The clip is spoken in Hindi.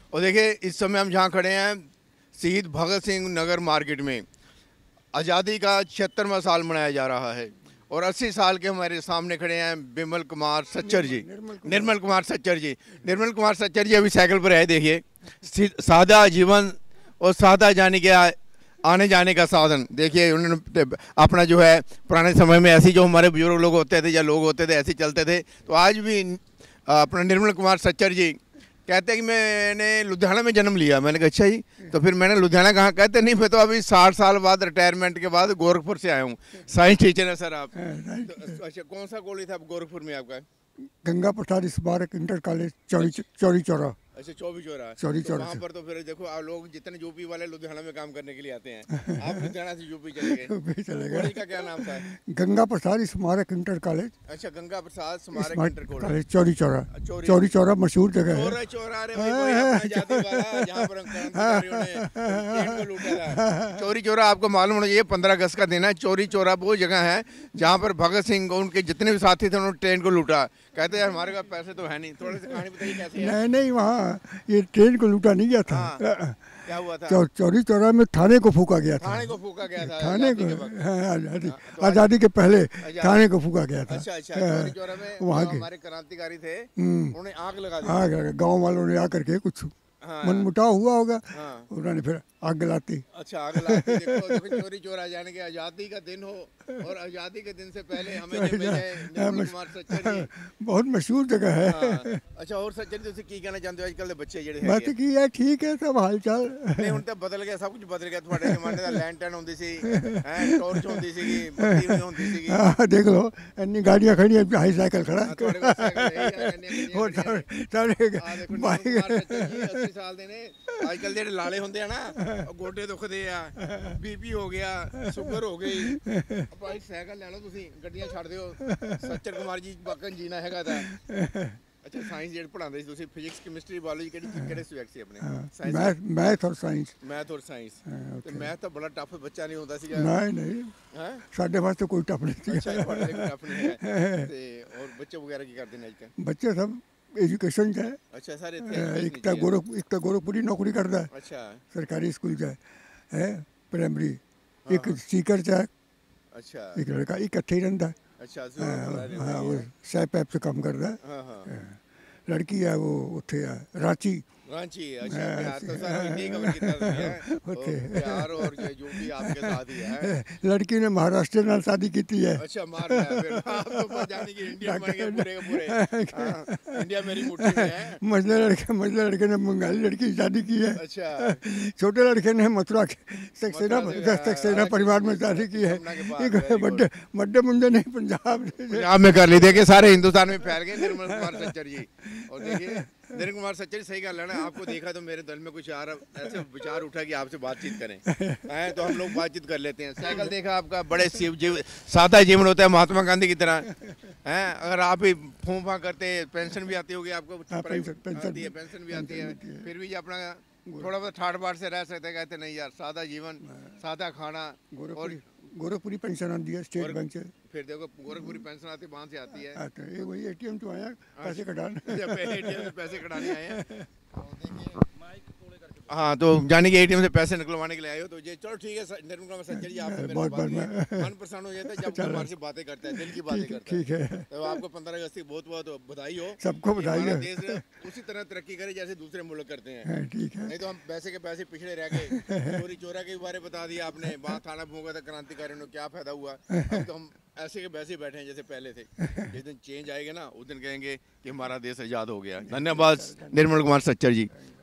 और देखिए इस समय हम जहाँ खड़े हैं शहीद भगत सिंह नगर मार्केट में आज़ादी का 76वां साल मनाया जा रहा है और 80 साल के हमारे सामने खड़े हैं बिमल कुमार सच्चर जी, निर्मल कुमार सच्चर जी। निर्मल कुमार सच्चर जी अभी साइकिल पर है। देखिए सादा जीवन और सादा जाने के आने जाने का साधन। देखिए उन्होंने अपना जो है पुराने समय में ऐसे जो हमारे बुजुर्ग लोग होते थे या लोग होते थे ऐसे चलते थे। तो आज भी अपना निर्मल कुमार सच्चर जी कहते हैं कि मैंने लुधियाना में जन्म लिया। मैंने कहा अच्छा जी, तो फिर मैंने लुधियाना कहाँ? कहते नहीं, मैं तो अभी 60 साल बाद रिटायरमेंट के बाद गोरखपुर से आया हूँ। साइंस टीचर है सर आप? तो अच्छा, कौन सा कॉलेज था गोरखपुर में आपका? गंगा प्रसाद स्मारक इंटर कॉलेज चौरी चौरा। अच्छा, चौबी चौरा। चौरी चौरा वहाँ पर तो फिर देखो आप लोग जितने यूपी वाले लुधियाना में काम करने के लिए आते हैं, आप लुधियाना से यूपी चले गए। यूपी चले गए। कॉलेज का क्या नाम था? गंगा प्रसाद स्मारक इंटर कॉलेज। अच्छा, गंगा प्रसाद स्मारक इंटर कॉलेज चौरी चौरा। चौरी चौरा मशहूर जगह है। चौरा चौरा, अरे भाई वही अपना जाति वाला जहाँ पर क्रांतिकारियों ने ट्रेन को लूटा था। चौरी चौरा आपको मालूम होना चाहिए 15 अगस्त का दिन है। चौरी चौरा वो जगह है जहाँ पर भगत सिंह उनके जितने भी साथी थे उन्होंने ट्रेन को लूटा। कहते हैं हमारे पास पैसे तो है नहीं। थोड़ी सी कहानी बताइए कैसे है? नहीं, वहाँ ये ट्रेन को लूटा नहीं गया था। क्या हुआ था? चौरी चौरा में थाने को फूका गया था। थाने को फूका गया था? थाने को आजादी के पहले थाने को फूका गया था। अच्छा अच्छा, चौरी चौरा में वहाँ के हमारे क्रांतिकारी थे, उन्होंने आग लगा दी। आग गाँव वालों ने आकर के कुछ मनमुटाव हुआ होगा, उन्होंने फिर आग गलाती। अच्छा, आग गलाती। देखो चौरी चौरा जाने के आज़ादी का दिन हो और आज़ादी के दिन से पहले हमें जो मिले निर्मल कुमार सच्चर जी, बहुत मशहूर जगह है। अच्छा, और सच्चर जी तुम की कहना चाहते हो आजकल के बच्चे ਜਿਹੜੇ बात की है ठीक है सब हाल चाल? नहीं, ਹੁਣ ਤਾਂ ਬਦਲ ਗਿਆ, ਸਭ ਕੁਝ ਬਦਲ ਗਿਆ। ਤੁਹਾਡੇ ਜ਼ਮਾਨੇ ਦਾ ਲੈਂਟਰਨ ਹੁੰਦੀ ਸੀ, ਹੈ ਟਾਰਚ ਹੁੰਦੀ ਸੀਗੀ, ਬੱਤੀ ਵੀ ਹੁੰਦੀ ਸੀਗੀ। देख लो इतनी गाड़ियाँ खड़ी हैं, हाई साइकिल खड़ा है। ਤੁਹਾਡੇ ਕੋਲ ਸਾਈਕਲ ਹੈ ਹੀ 80 ਸਾਲ ਦੇ ਨੇ। ਅੱਜ ਕੱਲ ਜਿਹੜੇ ਲਾਲੇ ਹੁੰਦੇ ਆ ਨਾ, ਗੋਡੇ ਦੁਖਦੇ ਆ, ਬੀਪੀ ਹੋ ਗਿਆ, ਸ਼ੂਗਰ ਹੋ ਗਈ, ਭਾਈ ਸਾਈਕਲ ਲੈ ਲਓ ਤੁਸੀਂ, ਗੱਡੀਆਂ ਛੱਡ ਦਿਓ। ਸੱਚਰ ਕੁਮਾਰ ਜੀ ਬਾਕਨ ਜੀਣਾ ਹੈਗਾ ਤਾਂ। अच्छा, साइंस जेड पढ़ाते थे तुसी? फिजिक्स केमिस्ट्री बायोलॉजी केड़े सब्जेक्ट सी अपने? साइंस, मैथ और साइंस। मैथ और साइंस। ते मैथ तो बड़ा टफ बच्चा नहीं होता सीगा। नहीं हैं साडे वास्ते कोई टफ नहीं सी। अच्छा, ਤੁਹਾਡੇ ਲਈ टफ नहीं है। ते और बच्चे वगैरह की करते हैं आजकल? बच्चे सब एजुकेशन जाए। अच्छा, सारे एक तो गोरखपुरी नौकरी करता है। अच्छा, सरकारी स्कूल जाए है प्राइमरी। एक सीकर जाए। अच्छा, एक लड़का इकट्ठे ही रहता है। अच्छा, हाँ वो सैप ऐप से काम कर रहा है। लड़की है वो उठे है रांची। रांची, अच्छा, बिहार तो सर इंडिया कवर कितना है ओके, बिहार और जो भी आपके साथ ही है। लड़की ने महाराष्ट्र नाल शादी की है। अच्छा, मार दिया फिर आप तो जाने की इंडिया बन गए पूरे के पूरे। इंडिया मेरी मुट्ठी में है। मजले लड़के ने बंगाली लड़की की शादी की है। अच्छा, छोटे लड़के ने मथुरा सक्सेना परिवार में शादी की है। बड्डे मुंडे नहीं पंजाब में कर ली। देखिए सारे हिंदुस्तान में फैल गए निर्मल कुमार सच्चर जी। और देखिए निर्मल कुमार सच्चर सही गल है ना, आपको देखा तो मेरे दिल में कुछ ऐसे विचार उठा कि आपसे बातचीत करें। तो हम लोग बातचीत कर लेते हैं। साइकिल देखा आपका, बड़े सादा जीवन होता है महात्मा गांधी की तरह हैं। अगर आप ही फूं फां करते, पेंशन भी आती होगी आपको? पेंशन भी आती है, फिर भी अपना थोड़ा बहुत ठाट बाट से रह सकते। कहते नहीं यार, सादा जीवन, सादा खाना। और गोरखपुरी पेंशन आती है स्टेट बैंक से। फिर देखो गोरखपुरी पेंशन आती है, वहाँ से आती है। ये वही एटीएम तो आया पैसे कटाने। एटीएम से पैसे कटाने आए हैं। हाँ, तो जाने के एटीएम से पैसे निकलवाने के लिए आए हो। तो ये चलो ठीक है निर्मल कुमार सच्चर जी, आपसे मन प्रसन्न हो जाता है जब हमारे से बातें करते हैं, दिल की बातें करते हैं। ठीक है, तो आपको 15 अगस्त की बहुत बहुत बधाई हो। सबको बधाई हो। देश उसी तरह तरक्की करे जैसे दूसरे मुल्क करते हैं। ठीक है, नहीं तो हम पैसे के पैसे पिछड़े रह गए। चोरी चोरा के बारे बता दिया आपने, वहाँ थाना फूंका था क्रांतिकारियों ने, क्या फायदा हुआ? अब तो हम ऐसे के वैसे बैठे हैं जैसे पहले थे। जिस दिन चेंज आएगा ना उस दिन कहेंगे कि हमारा देश आज़ाद हो गया। धन्यवाद निर्मल कुमार सच्चर जी।